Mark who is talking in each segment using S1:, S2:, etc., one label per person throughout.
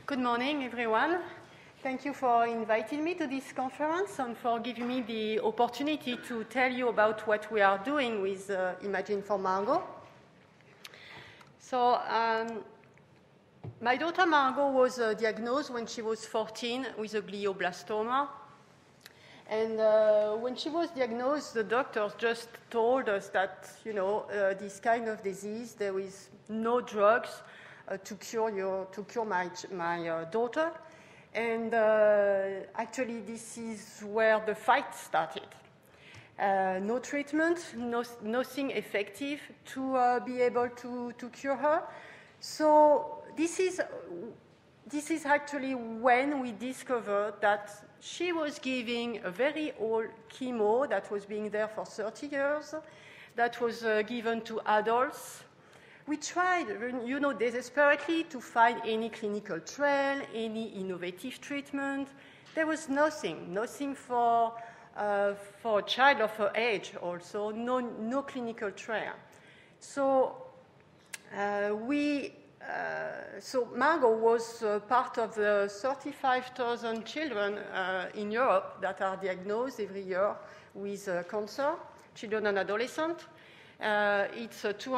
S1: Good morning, everyone. Thank you for inviting me to this conference and for giving me the opportunity to tell you about what we are doing with Imagine for Margot. So, my daughter Margot was diagnosed when she was 14 with a glioblastoma. And when she was diagnosed, the doctors just told us that, this kind of disease, there is no drugs to cure my daughter. And actually, this is where the fight started. No treatment, nothing effective to be able to cure her. So this is actually when we discovered that she was giving a very old chemo that was being there for 30 years, that was given to adults. We tried, desperately to find any clinical trial, any innovative treatment. There was nothing for a child of her age also, no clinical trial. So Margot was part of the 35,000 children in Europe that are diagnosed every year with cancer, children and adolescents. It's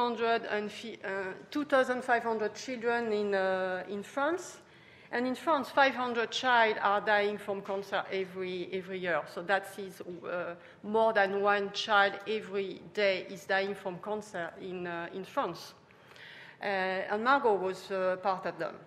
S1: 2,500 children in France. And in France, 500 children are dying from cancer every year. So that is more than one child every day is dying from cancer in France. And Margot was part of them.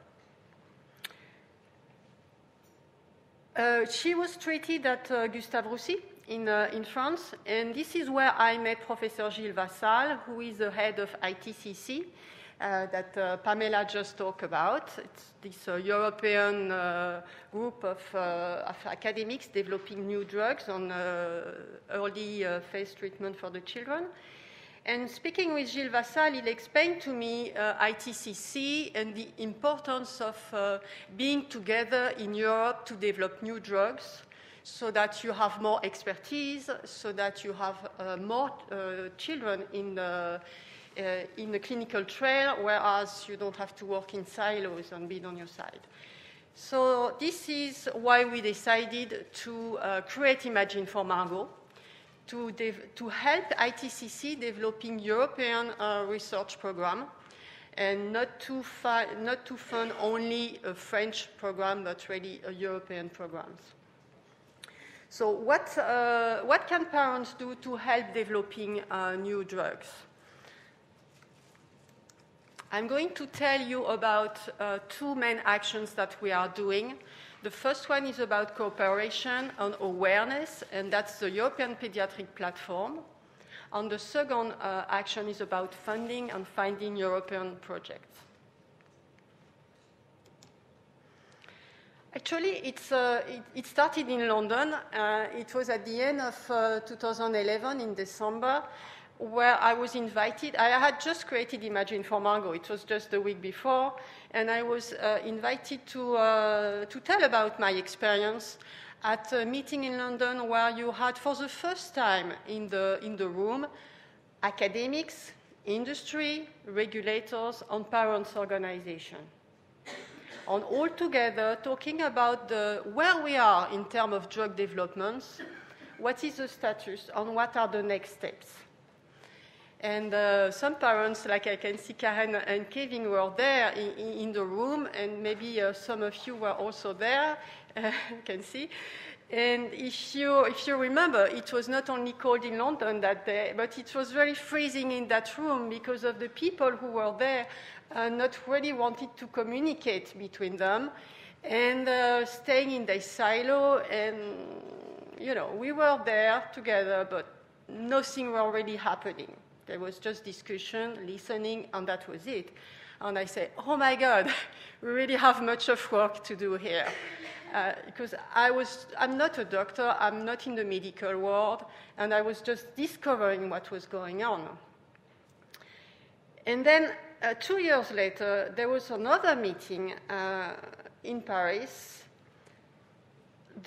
S1: She was treated at Gustave Roussy in France, and this is where I met Professor Gilles Vassal, who is the head of ITCC that Pamela just talked about. It's this European group of academics developing new drugs on early phase treatment for the children. And speaking with Gilles Vassal, he explained to me ITCC and the importance of being together in Europe to develop new drugs so that you have more expertise, so that you have more children in the clinical trial, whereas you don't have to work in silos and be on your side. So this is why we decided to create Imagine for Margot, to help ITCC developing European research program, and not to fund only a French program, but really a European programs. So what can parents do to help developing new drugs? I'm going to tell you about two main actions that we are doing. The first one is about cooperation and awareness, and that's the European Pediatric Platform. And the second action is about funding and finding European projects. Actually, it started in London. It was at the end of 2011 in December, where I was invited. I had just created Imagine for Margot. It was just the week before, and I was invited to tell about my experience at a meeting in London where you had, for the first time in the room, academics, industry, regulators, and parents' organizations. And all together talking about where we are in terms of drug developments, what is the status, and what are the next steps. And some parents, like I can see Karen and Kevin, were there in the room, and maybe some of you were also there, you can see. And if you remember, it was not only cold in London that day, but it was very freezing in that room because of the people who were there not really wanted to communicate between them and staying in their silo. And, we were there together, but nothing was really happening. There was just discussion, listening, and that was it. And I said, oh my God, we really have much of work to do here. Because I'm not a doctor, I'm not in the medical world, and I was just discovering what was going on. And then 2 years later, there was another meeting in Paris.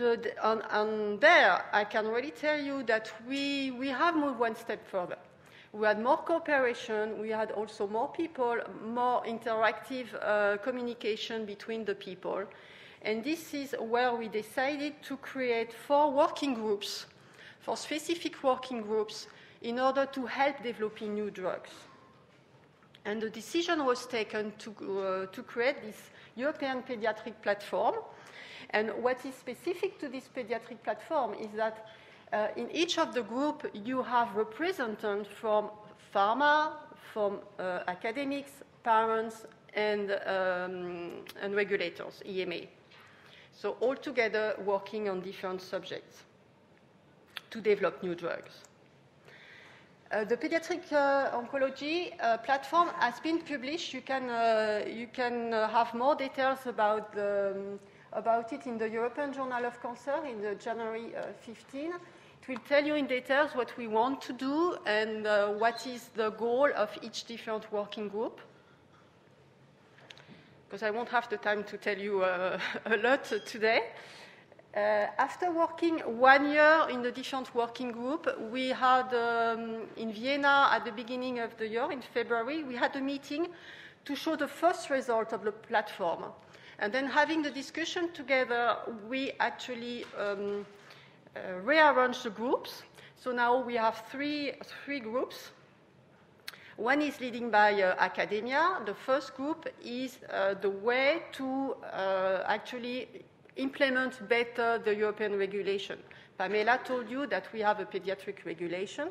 S1: And there, I can really tell you that we have moved one step further. We had more cooperation. We had also more people, more interactive communication between the people. And this is where we decided to create 4 working groups, 4 specific working groups, in order to help developing new drugs. And the decision was taken to create this European pediatric platform. And what is specific to this pediatric platform is that in each of the group, you have representatives from pharma, from academics, parents, and regulators, EMA. So all together working on different subjects to develop new drugs. The pediatric oncology platform has been published. You can have more details about it in the European Journal of Cancer in the January 15. It will tell you in details what we want to do and what is the goal of each different working group. Because I won't have the time to tell you a lot today. After working 1 year in the different working group, we had in Vienna at the beginning of the year, in February, we had a meeting to show the first result of the platform. And then having the discussion together, we actually rearranged the groups. So now we have three groups. One is leading by academia. The first group is the way to actually implement better the European regulation. Pamela told you that we have a pediatric regulation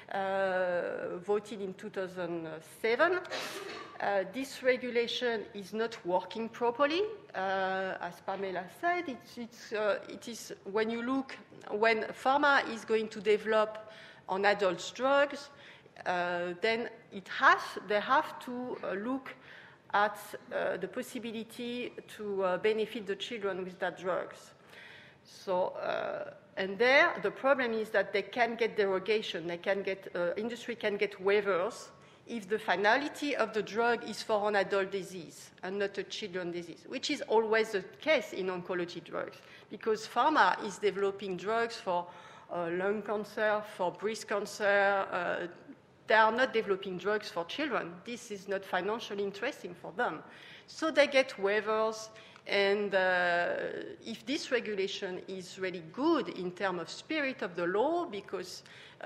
S1: voted in 2007. This regulation is not working properly. As Pamela said, it is when pharma is going to develop on adults drugs, then they have to look at the possibility to benefit the children with that drugs. So, and there, the problem is that they can get derogation. Industry can get waivers if the finality of the drug is for an adult disease and not a children's disease, which is always the case in oncology drugs, because pharma is developing drugs for lung cancer, for breast cancer. They are not developing drugs for children. This is not financially interesting for them. So they get waivers, and if this regulation is really good in terms of spirit of the law, because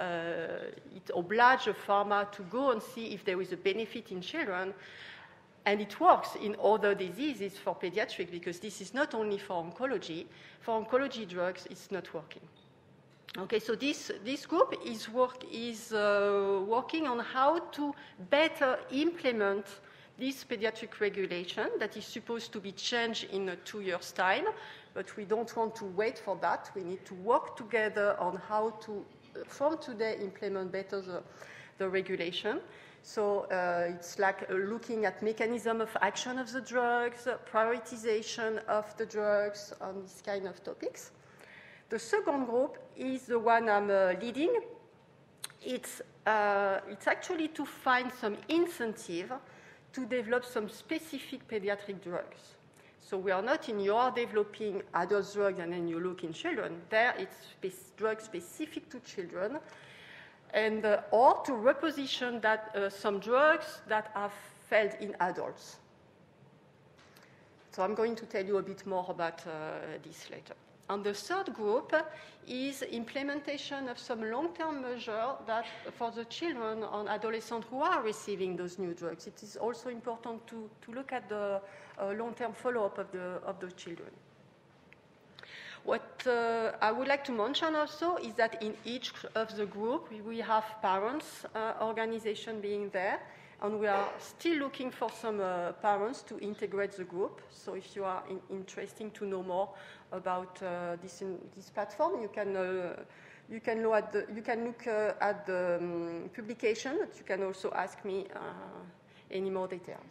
S1: it obliges pharma to go and see if there is a benefit in children, and it works in other diseases for pediatric, because this is not only for oncology. For oncology drugs, it's not working. Okay, so this group is working on how to better implement this pediatric regulation that is supposed to be changed in 2 years' time, but we don't want to wait for that. We need to work together on how to, from today, implement better the regulation. So it's like looking at mechanism of action of the drugs, prioritization of the drugs on this kind of topics. The second group is the one I'm leading. It's actually to find some incentive to develop some specific pediatric drugs. So we are not you are developing adult drugs and then you look in children. There it's drugs specific to children, and or to reposition that some drugs that have failed in adults. So I'm going to tell you a bit more about this later. And the third group is implementation of some long-term measures that for the children and adolescents who are receiving those new drugs. It is also important to look at the long-term follow-up of the children. What I would like to mention also is that in each of the group, we have parents' organization being there, and we are still looking for some parents to integrate the group. So if you are interested to know more about this platform, you can look at the publication, but you can also ask me any more details.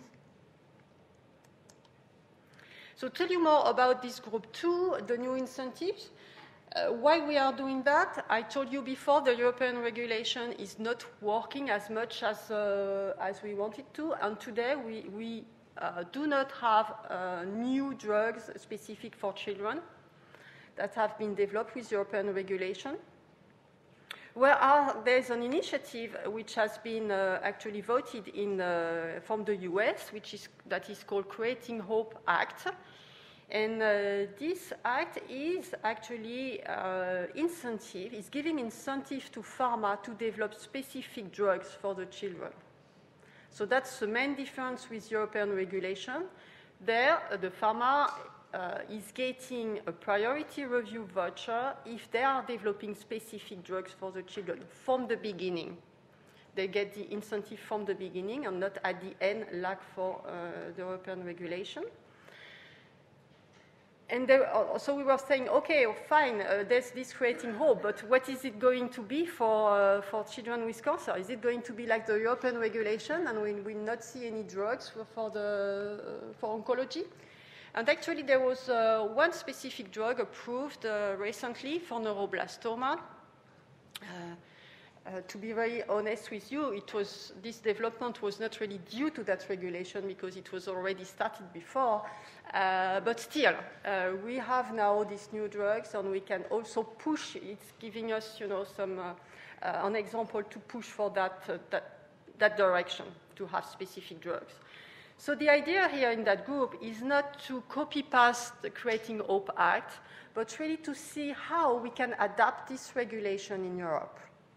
S1: So tell you more about this group 2, the new incentives. Why we are doing that? I told you before the European regulation is not working as much as we wanted to, and today we do not have new drugs specific for children that have been developed with European regulation. There's an initiative which has been actually voted in from the US, that is called Creating Hope Act. And this act is actually is giving incentive to pharma to develop specific drugs for the children. So that's the main difference with European regulation. There, the pharma is getting a priority review voucher if they are developing specific drugs for the children from the beginning. They get the incentive from the beginning and not at the end, like for the European regulation. And so we were saying, okay, fine, there's this Creating Hope, but what is it going to be for children with cancer? Is it going to be like the European regulation and we will not see any drugs for oncology? And actually, there was one specific drug approved recently for neuroblastoma. To be very honest with you, this development was not really due to that regulation because it was already started before. But still, we have now these new drugs, and we can also push. It's giving us, an example to push for that direction to have specific drugs. So the idea here in that group is not to copy-paste the Creating Hope Act, but really to see how we can adapt this regulation in Europe.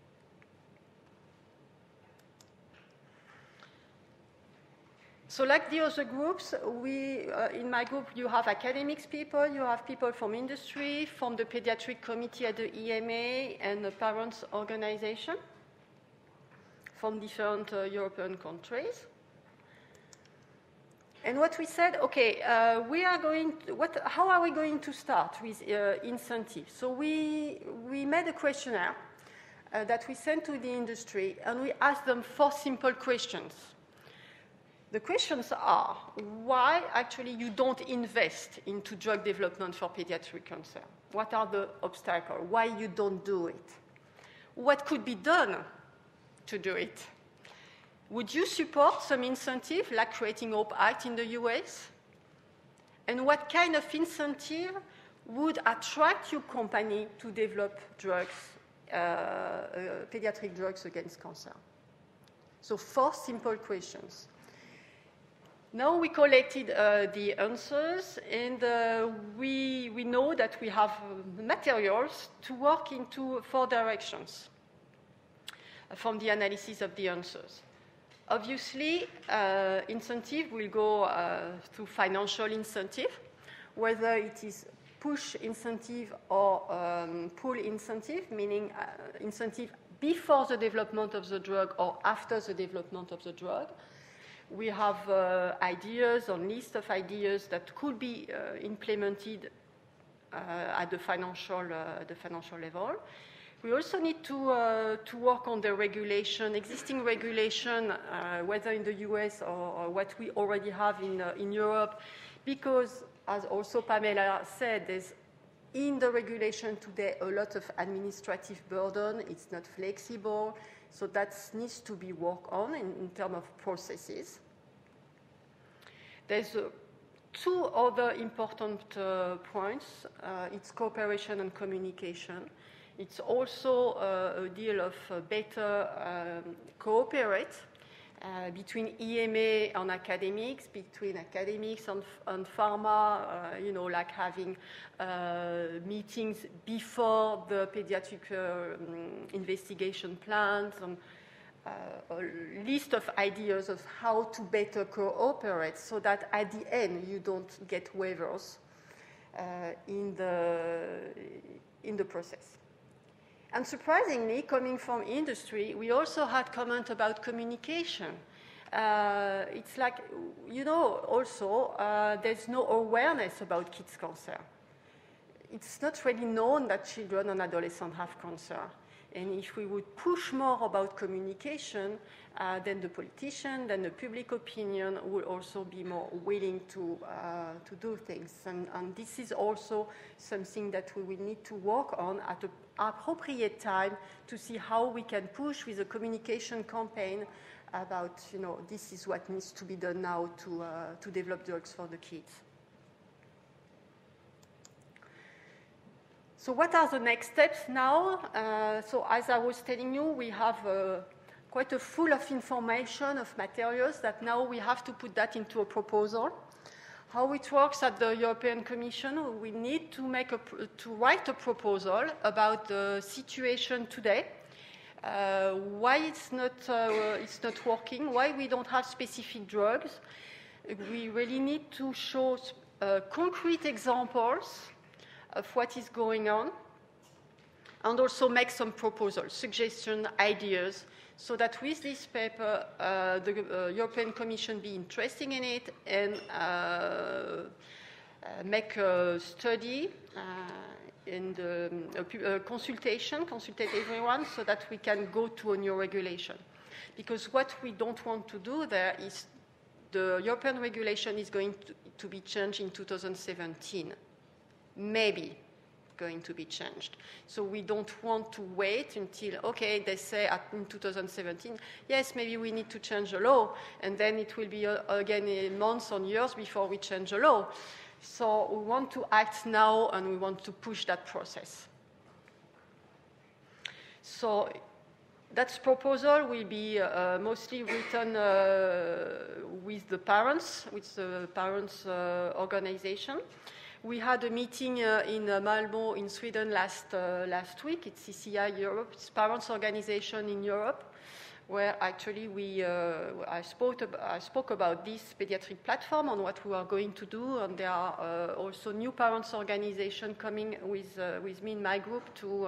S1: So like the other groups, in my group, you have academics people, you have people from industry, from the pediatric committee at the EMA, and the parents' organization from different European countries. And what we said, okay, how are we going to start with incentives? So we made a questionnaire that we sent to the industry, and we asked them 4 simple questions. The questions are, why actually you don't invest into drug development for pediatric cancer? What are the obstacles? Why you don't do it? What could be done to do it? Would you support some incentive like Creating Hope Act in the US? And what kind of incentive would attract your company to develop drugs, pediatric drugs against cancer? So 4 simple questions. Now we collected the answers, and we know that we have materials to work into 4 directions from the analysis of the answers. Obviously, incentive will go to financial incentive, whether it is push incentive or pull incentive, meaning incentive before the development of the drug or after the development of the drug. We have ideas on list of ideas that could be implemented at the financial level. We also need to work on the regulation, existing regulation, whether in the US or what we already have in Europe, because, as also Pamela said, there's in the regulation today a lot of administrative burden. It's not flexible, so that needs to be worked on in terms of processes. There's 2 other important points. It's cooperation and communication. It's also a deal of better cooperate between EMA and academics, between academics and pharma, like having meetings before the pediatric investigation plans, and a list of ideas of how to better cooperate so that at the end you don't get waivers in the process. And surprisingly, coming from industry, we also had comment about communication. It's like, also there's no awareness about kids' cancer. It's not really known that children and adolescents have cancer. And if we would push more about communication, then the politician, then the public opinion will also be more willing to do things. And this is also something that we will need to work on at an appropriate time to see how we can push with a communication campaign about, this is what needs to be done now to develop drugs for the kids. So what are the next steps now? So as I was telling you, we have quite a full of information, of materials, that now we have to put that into a proposal. How it works at the European Commission, we need to write a proposal about the situation today, why it's not working, why we don't have specific drugs. We really need to show concrete examples of what is going on, and also make some proposals, suggestions, ideas, so that with this paper, the European Commission be interested in it and make a study and a consultate everyone so that we can go to a new regulation. Because what we don't want to do there is the European regulation is going to be changed in 2017. Maybe going to be changed. So we don't want to wait until, okay, they say in 2017, yes, maybe we need to change the law, and then it will be again months or years before we change the law. So we want to act now, and we want to push that process. So that proposal will be mostly written with the parents organization. We had a meeting in Malmo in Sweden last week. It's CCI Europe, it's parents' organization in Europe, where actually I spoke about this pediatric platform and what we are going to do. And there are also new parents' organization coming with me in my group to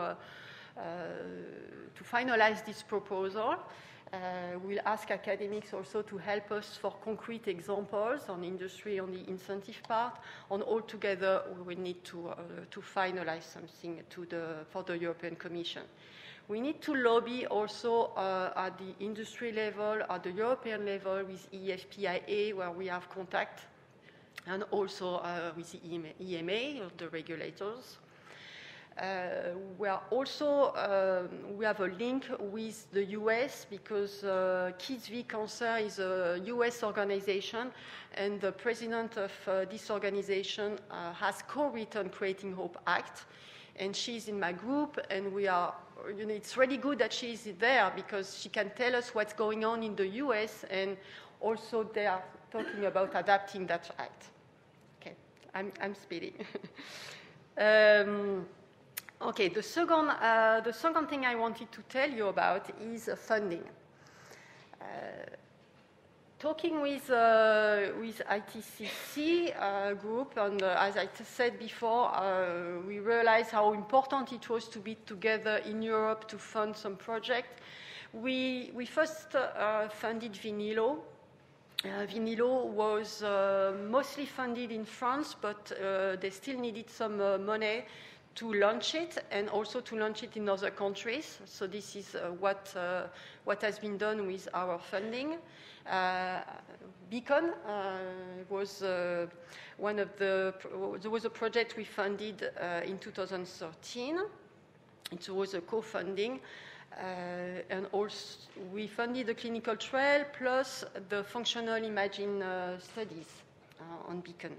S1: finalize this proposal. We'll ask academics also to help us for concrete examples on industry, on the incentive part, and all together we need to finalize something for the European Commission. We need to lobby also at the industry level, at the European level with EFPIA, where we have contact, and also with the EMA, the regulators. We have a link with the US because Kids v. Cancer is a US organization, and the president of this organization has co-written Creating Hope Act, and she's in my group, and we are, it's really good that she's there because she can tell us what's going on in the US, and also they are talking about adapting that act. Okay, I'm speeding. Okay, the second thing I wanted to tell you about is funding. Talking with ITCC group, and as I said before, we realized how important it was to be together in Europe to fund some project. We first funded Vinilo. Vinilo was mostly funded in France, but they still needed some money to launch it, and also to launch it in other countries. So this is what has been done with our funding. Beacon was one of there was a project we funded in 2013. It was a co-funding, and also we funded the clinical trial plus the functional imaging studies on Beacon.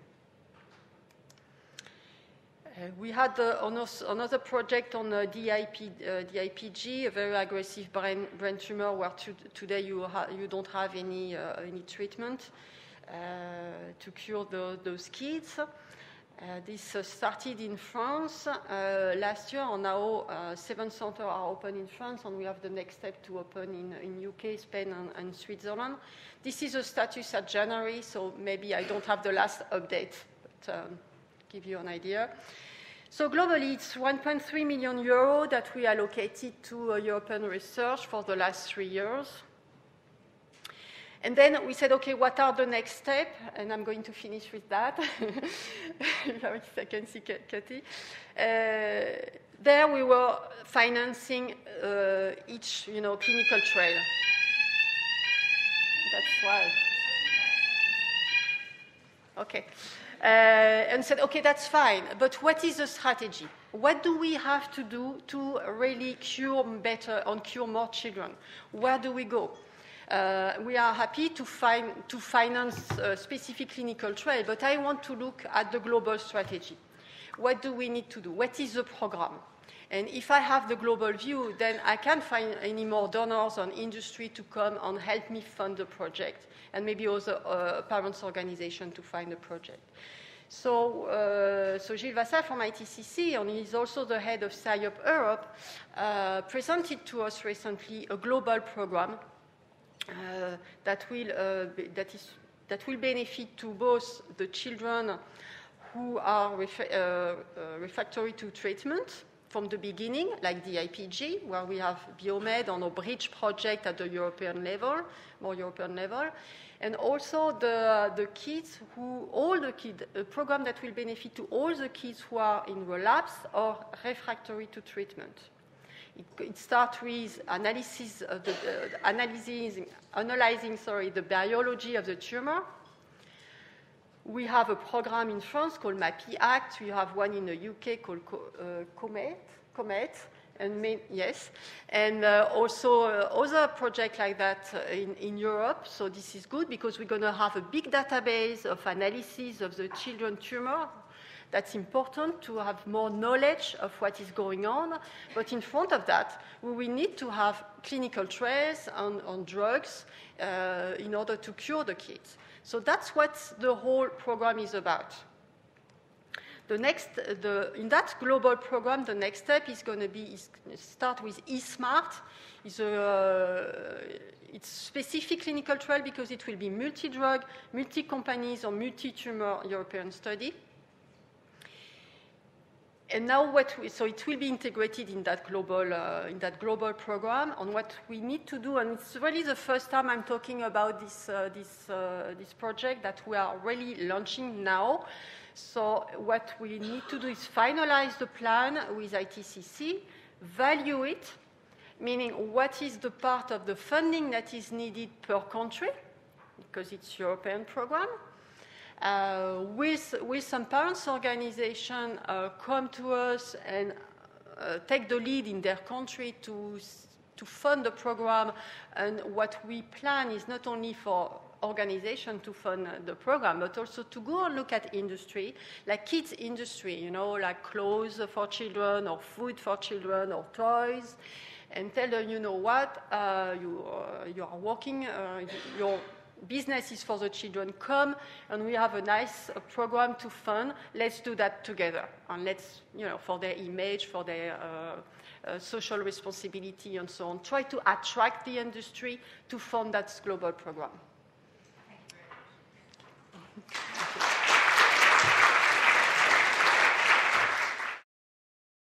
S1: We had another project on DIPG, a very aggressive brain tumor, where today you don't have any treatment to cure those kids. This started in France last year, and now 7 centers are open in France, and we have the next step to open in UK, Spain, and Switzerland. This is a status at January, so maybe I don't have the last update, but give you an idea. So globally, it's 1.3 million euro that we allocated to European research for the last 3 years. And then we said, okay, what are the next steps? And I'm going to finish with that. I can see Cathy. There we were financing each, clinical trial. That's why. Okay. And said, okay, that's fine, but what is the strategy? What do we have to do to really cure better and cure more children? Where do we go? We are happy to finance a specific clinical trial, but I want to look at the global strategy. what do we need to do? What is the program? And if I have the global view, then I can't find any more donors on industry to come and help me fund the project, and maybe also parents' organization to find a project. So Gilles Vassal from ITCC, and he's also the head of SCIOP Europe, presented to us recently a global program that will benefit to both the children who are refractory to treatment from the beginning, like the IPG, where we have Biomed on a bridge project at the European level, more European level, and also the kids a program that will benefit to all the kids who are in relapse or refractory to treatment. It starts with analyzing the biology of the tumor. We have a program in France called MAPI Act. We have one in the UK called Comet, and also other projects like that in Europe. So this is good because we're going to have a big database of analysis of the children tumor. That's important to have more knowledge of what is going on. But in front of that, we will need to have clinical trials on drugs in order to cure the kids. So that's what the whole program is about. In that global program, the next step is going to be start with eSMART. It's specific clinical trial because it will be multi-drug, multi-companies, or multi-tumor European study. And now, so it will be integrated in that global program. And what we need to do, and it's really the first time I'm talking about this project that we are really launching now. So what we need to do is finalize the plan with ITCC, value it, meaning what is the part of the funding that is needed per country, because it's European program. With some parents' organization come to us and take the lead in their country to fund the program. And what we plan is not only for organization to fund the program, but also to go and look at industry, like kids industry, like clothes for children or food for children or toys, and tell them, you know what, you are working, your business is for the children, come, and we have a nice program to fund. Let's do that together. And let's, for their image, for their social responsibility and so on, try to attract the industry to fund that global program.